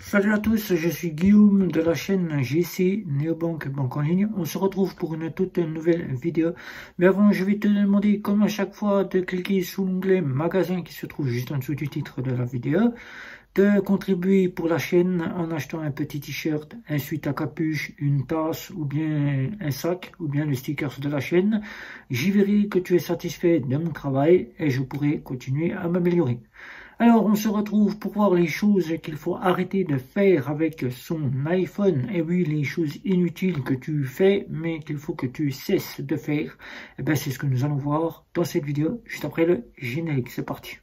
Salut à tous, je suis Guillaume de la chaîne GC Néobank Banque en ligne. On se retrouve pour une toute nouvelle vidéo. Mais avant, je vais te demander, comme à chaque fois, de cliquer sous l'onglet magasin qui se trouve juste en dessous du titre de la vidéo, de contribuer pour la chaîne en achetant un petit t-shirt, un sweat à capuche, une tasse ou bien un sac ou bien le sticker de la chaîne. J'y verrai que tu es satisfait de mon travail et je pourrai continuer à m'améliorer. Alors, on se retrouve pour voir les choses qu'il faut arrêter de faire avec son iPhone. Et oui, les choses inutiles que tu fais, mais qu'il faut que tu cesses de faire. Et bien, c'est ce que nous allons voir dans cette vidéo, juste après le générique. C'est parti.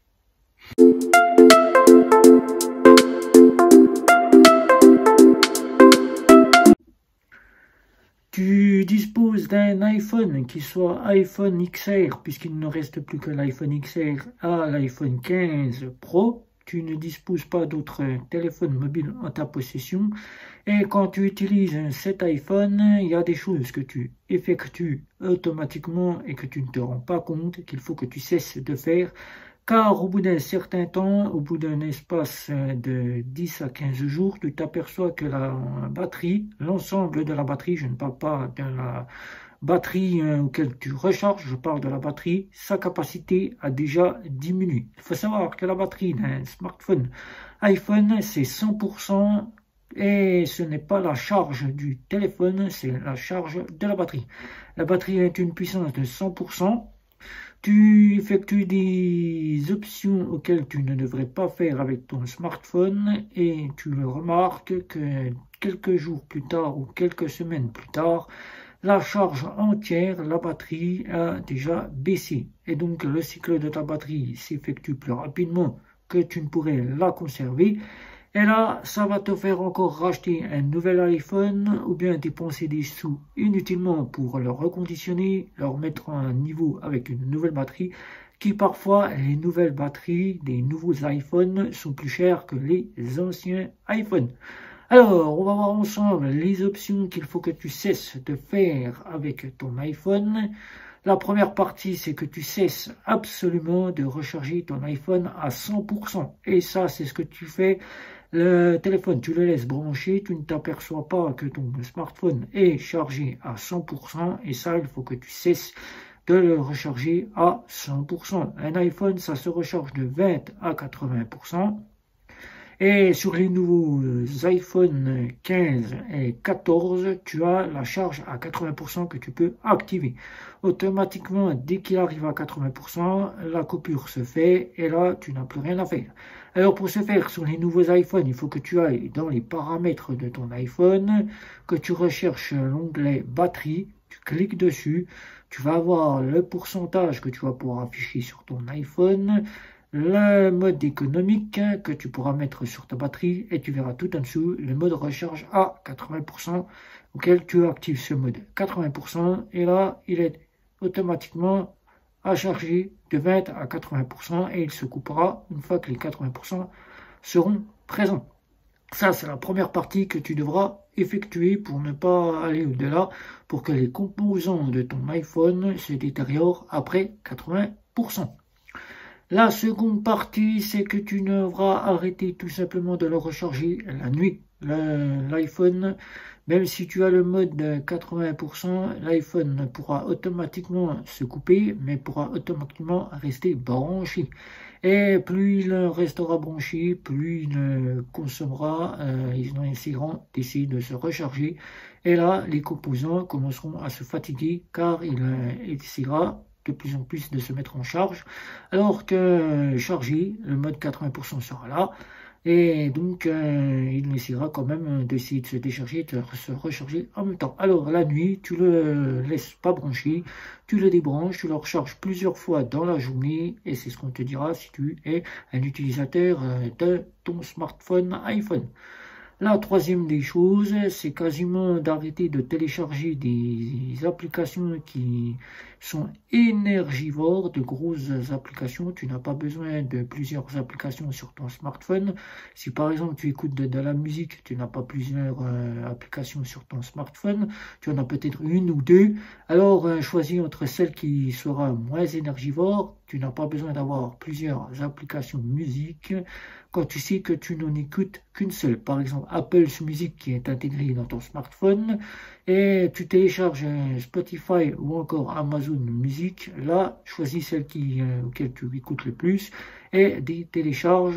Tu disposes d'un iPhone qui soit iPhone XR, puisqu'il ne reste plus que l'iPhone XR à l'iPhone 15 Pro. Tu ne disposes pas d'autres téléphones mobiles en ta possession. Et quand tu utilises cet iPhone, il y a des choses que tu effectues automatiquement et que tu ne te rends pas compte qu'il faut que tu cesses de faire. Car au bout d'un certain temps, au bout d'un espace de 10 à 15 jours, tu t'aperçois que la batterie, l'ensemble de la batterie, je ne parle pas de la batterie auquel tu recharges, je parle de la batterie, sa capacité a déjà diminué. Il faut savoir que la batterie d'un smartphone iPhone, c'est 100%. Et ce n'est pas la charge du téléphone, c'est la charge de la batterie. La batterie a une puissance de 100%. Tu effectues des options auxquelles tu ne devrais pas faire avec ton smartphone et tu le remarques que quelques jours plus tard ou quelques semaines plus tard, la charge entière, la batterie a déjà baissé. Et donc le cycle de ta batterie s'effectue plus rapidement que tu ne pourrais la conserver. Et là, ça va te faire encore racheter un nouvel iPhone ou bien dépenser des sous inutilement pour le reconditionner, le remettre à un niveau avec une nouvelle batterie, qui parfois, les nouvelles batteries des nouveaux iPhones sont plus chères que les anciens iPhones. Alors, on va voir ensemble les options qu'il faut que tu cesses de faire avec ton iPhone. La première partie, c'est que tu cesses absolument de recharger ton iPhone à 100%. Et ça, c'est ce que tu fais. Le téléphone, tu le laisses brancher, tu ne t'aperçois pas que ton smartphone est chargé à 100%. Et ça, il faut que tu cesses de le recharger à 100%. Un iPhone, ça se recharge de 20 à 80%. Et sur les nouveaux iPhone 15 et 14, tu as la charge à 80% que tu peux activer. Automatiquement, dès qu'il arrive à 80%, la coupure se fait et là, tu n'as plus rien à faire. Alors pour ce faire, sur les nouveaux iPhones, il faut que tu ailles dans les paramètres de ton iPhone, que tu recherches l'onglet batterie, tu cliques dessus, tu vas avoir le pourcentage que tu vas pouvoir afficher sur ton iPhone, le mode économique que tu pourras mettre sur ta batterie et tu verras tout en dessous le mode recharge à 80% auquel tu actives ce mode 80% et là il est automatiquement à charger de 20 à 80% et il se coupera une fois que les 80% seront présents. Ça, c'est la première partie que tu devras effectuer pour ne pas aller au-delà, pour que les composants de ton iPhone se détériorent après 80%. La seconde partie, c'est que tu devras arrêter tout simplement de le recharger la nuit. L'iPhone, même si tu as le mode de 80%, l'iPhone pourra automatiquement se couper, mais pourra automatiquement rester branché. Et plus il restera branché, plus il consommera, ils essaieront d'essayer de se recharger. Et là, les composants commenceront à se fatiguer car il essaiera de plus en plus de se mettre en charge, alors que chargé, le mode 80% sera là, et donc il essaiera quand même d'essayer de se décharger, de se recharger en même temps. Alors la nuit, tu le laisses pas brancher, tu le débranches, tu le recharges plusieurs fois dans la journée, et c'est ce qu'on te dira si tu es un utilisateur de ton smartphone iPhone. La troisième des choses, c'est quasiment d'arrêter de télécharger des applications qui sont énergivores, de grosses applications. Tu n'as pas besoin de plusieurs applications sur ton smartphone. Si par exemple tu écoutes de la musique, tu n'as pas plusieurs applications sur ton smartphone, tu en as peut-être une ou deux. Alors choisis entre celle qui sera moins énergivore. Tu n'as pas besoin d'avoir plusieurs applications musique quand tu sais que tu n'en écoutes qu'une seule. Par exemple, Apple Music qui est intégré dans ton smartphone et tu télécharges Spotify ou encore Amazon Music. Là, choisis celle auquel tu écoutes le plus et télécharge,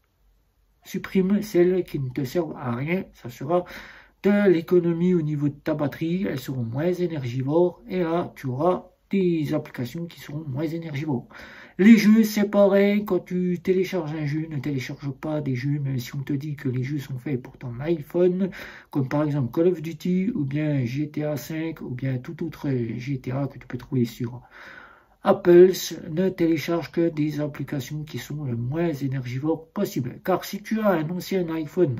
supprime celles qui ne te servent à rien. Ça sera de l'économie au niveau de ta batterie. Elles seront moins énergivores et là, tu auras des applications qui seront moins énergivores. Les jeux, c'est pareil. Quand tu télécharges un jeu, ne télécharge pas des jeux, même si on te dit que les jeux sont faits pour ton iPhone, comme par exemple Call of Duty, ou bien GTA 5, ou bien tout autre GTA que tu peux trouver sur Apple. Ne télécharge que des applications qui sont le moins énergivores possible. Car si tu as un ancien iPhone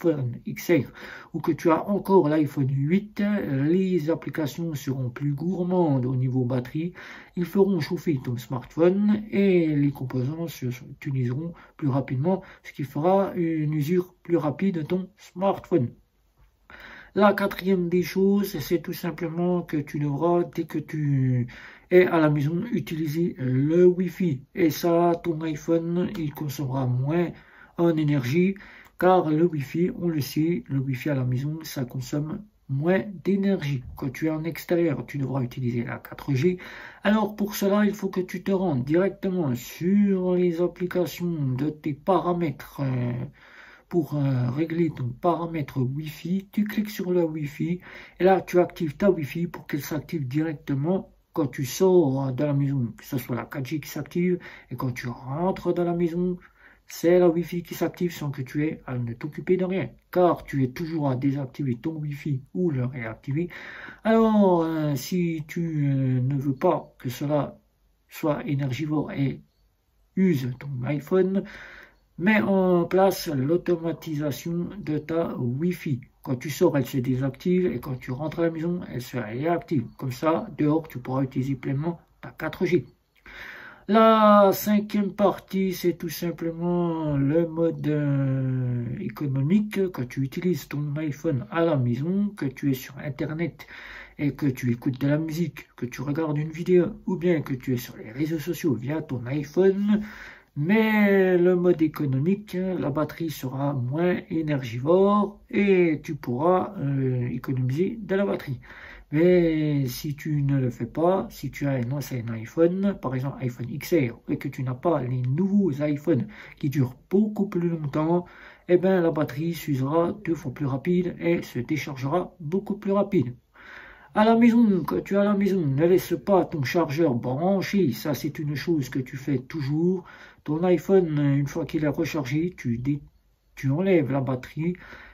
XR ou que tu as encore l'iPhone 8, les applications seront plus gourmandes au niveau batterie. Ils feront chauffer ton smartphone et les composants s'utiliseront plus rapidement, ce qui fera une usure plus rapide de ton smartphone. La quatrième des choses, c'est tout simplement que tu devras, dès que tu es à la maison, utiliser le Wi-Fi. Et ça, ton iPhone, il consommera moins en énergie, car le Wi-Fi, on le sait, le Wi-Fi à la maison, ça consomme moins d'énergie. Quand tu es en extérieur, tu devras utiliser la 4G. Alors pour cela, il faut que tu te rendes directement sur les applications de tes paramètres. Pour régler ton paramètre Wi-Fi, tu cliques sur le Wi-Fi et là tu actives ta Wi-Fi pour qu'elle s'active directement quand tu sors de la maison, que ce soit la 4G qui s'active, et quand tu rentres dans la maison, c'est la Wi-Fi qui s'active sans que tu aies à ne t'occuper de rien, car tu es toujours à désactiver ton Wi-Fi ou le réactiver. Alors si tu ne veux pas que cela soit énergivore et use ton iPhone, mets en place l'automatisation de ta Wi-Fi. Quand tu sors, elle se désactive et quand tu rentres à la maison, elle se réactive. Comme ça, dehors, tu pourras utiliser pleinement ta 4G. La cinquième partie, c'est tout simplement le mode économique. Quand tu utilises ton iPhone à la maison, que tu es sur Internet et que tu écoutes de la musique, que tu regardes une vidéo ou bien que tu es sur les réseaux sociaux via ton iPhone, mais le mode économique, la batterie sera moins énergivore et tu pourras économiser de la batterie. Mais si tu ne le fais pas, si tu as un ancien iPhone, par exemple iPhone XR, et que tu n'as pas les nouveaux iPhones qui durent beaucoup plus longtemps, eh bien la batterie s'usera 2 fois plus rapide et se déchargera beaucoup plus rapide. À la maison, quand tu es à la maison, ne laisse pas ton chargeur branché. Ça, c'est une chose que tu fais toujours. Ton iPhone, une fois qu'il est rechargé, tu enlèves la batterie,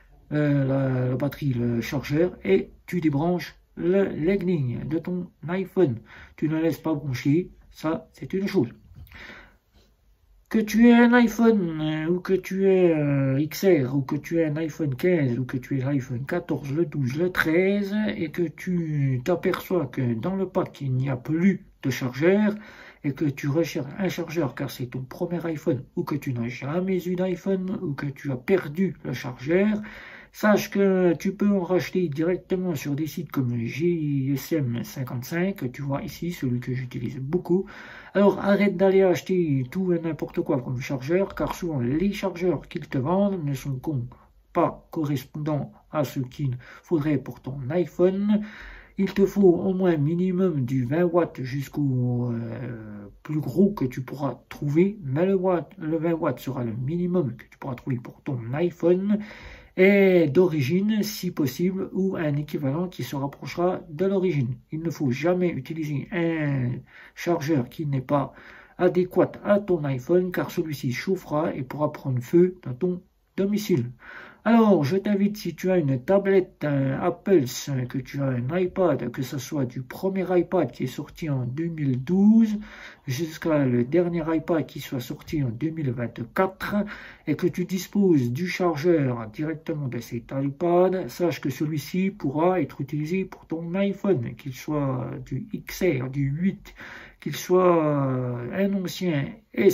le chargeur, et tu débranches le Lightning de ton iPhone. Tu ne laisses pas brancher. Ça, c'est une chose. Que tu aies un iPhone ou que tu aies XR ou que tu aies un iPhone 15 ou que tu aies l'iPhone 14, le 12, le 13 et que tu t'aperçois que dans le pack il n'y a plus de chargeur et que tu recherches un chargeur car c'est ton premier iPhone ou que tu n'as jamais eu d'iPhone ou que tu as perdu le chargeur, sache que tu peux en racheter directement sur des sites comme GSM 55, tu vois ici, celui que j'utilise beaucoup. Alors arrête d'aller acheter tout et n'importe quoi comme chargeur, car souvent les chargeurs qu'ils te vendent ne sont pas correspondants à ce qu'il faudrait pour ton iPhone. Il te faut au moins minimum du 20 watts jusqu'au plus gros que tu pourras trouver, mais le 20 watts sera le minimum que tu pourras trouver pour ton iPhone et d'origine si possible ou un équivalent qui se rapprochera de l'origine. Il ne faut jamais utiliser un chargeur qui n'est pas adéquat à ton iPhone car celui-ci chauffera et pourra prendre feu dans ton domicile. Alors, je t'invite, si tu as une tablette Apple, que tu as un iPad, que ce soit du premier iPad qui est sorti en 2012 jusqu'à le dernier iPad qui soit sorti en 2024 et que tu disposes du chargeur directement de cet iPad, sache que celui-ci pourra être utilisé pour ton iPhone, qu'il soit du XR, du 8, qu'il soit un ancien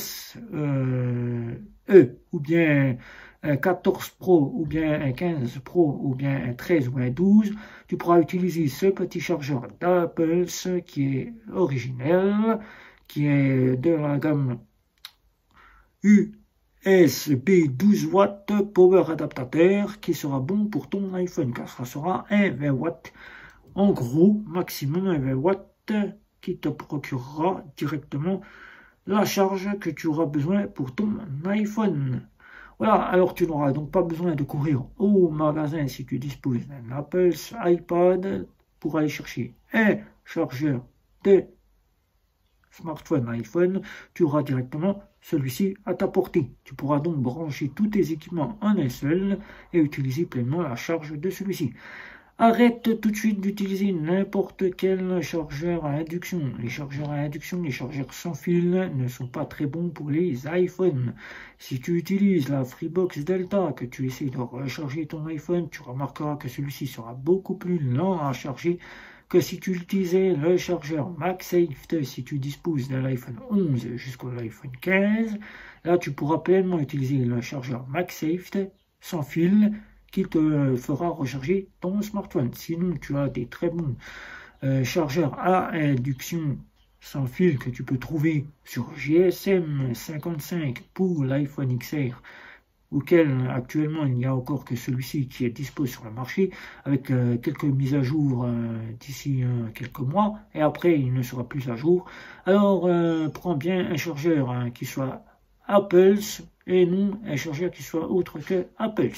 SE ou bien un 14 Pro ou bien un 15 Pro ou bien un 13 ou un 12, tu pourras utiliser ce petit chargeur d'Apple qui est originel, qui est de la gamme USB 12 watts Power Adaptateur, qui sera bon pour ton iPhone car ça sera un 20 watts, en gros maximum un 20 watts qui te procurera directement la charge que tu auras besoin pour ton iPhone. Voilà, alors tu n'auras donc pas besoin de courir au magasin si tu disposes d'un Apple iPad pour aller chercher un chargeur de smartphone iPhone. Tu auras directement celui-ci à ta portée. Tu pourras donc brancher tous tes équipements en un seul et utiliser pleinement la charge de celui-ci. Arrête tout de suite d'utiliser n'importe quel chargeur à induction. Les chargeurs à induction, les chargeurs sans fil ne sont pas très bons pour les iPhones. Si tu utilises la Freebox Delta, que tu essaies de recharger ton iPhone, tu remarqueras que celui-ci sera beaucoup plus lent à charger que si tu utilisais le chargeur MagSafe. Si tu disposes de l'iPhone 11 jusqu'au iPhone 15, là tu pourras pleinement utiliser le chargeur MagSafe sans fil, qui te fera recharger ton smartphone. Sinon, tu as des très bons chargeurs à induction sans fil que tu peux trouver sur GSM 55 pour l'iPhone XR, auquel actuellement il n'y a encore que celui-ci qui est dispo sur le marché, avec quelques mises à jour d'ici quelques mois, et après il ne sera plus à jour. Alors prends bien un chargeur qui soit Apple et non un chargeur qui soit autre que Apple.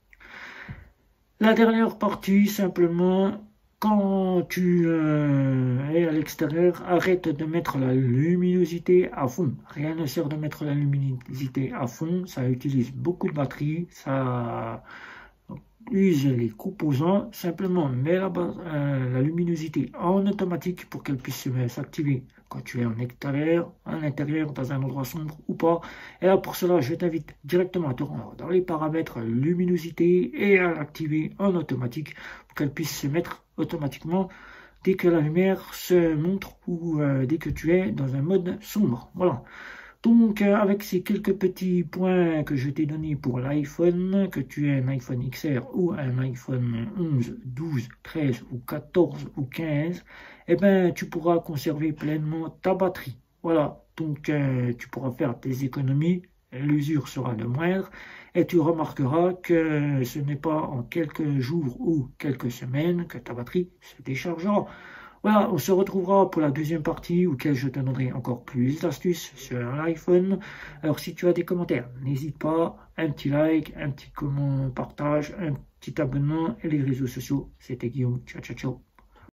La dernière partie, simplement, quand tu es à l'extérieur, arrête de mettre la luminosité à fond. Rien ne sert de mettre la luminosité à fond, ça utilise beaucoup de batterie, ça use les composants. Simplement, mets la luminosité en automatique pour qu'elle puisse s'activer quand tu es en extérieur, à l'intérieur, dans un endroit sombre ou pas. Et là, pour cela, je t'invite directement à te rendre dans les paramètres luminosité et à l'activer en automatique pour qu'elle puisse se mettre automatiquement dès que la lumière se montre ou dès que tu es dans un mode sombre. Voilà. Donc, avec ces quelques petits points que je t'ai donnés pour l'iPhone, que tu aies un iPhone XR ou un iPhone 11, 12, 13 ou 14 ou 15, eh ben, tu pourras conserver pleinement ta batterie. Voilà, donc tu pourras faire des économies, l'usure sera de moindre, et tu remarqueras que ce n'est pas en quelques jours ou quelques semaines que ta batterie se déchargera. Voilà, on se retrouvera pour la deuxième partie auquel je te donnerai encore plus d'astuces sur l'iPhone. Alors si tu as des commentaires, n'hésite pas, un petit like, un petit comment, partage, un petit abonnement et les réseaux sociaux. C'était Guillaume, ciao ciao ciao.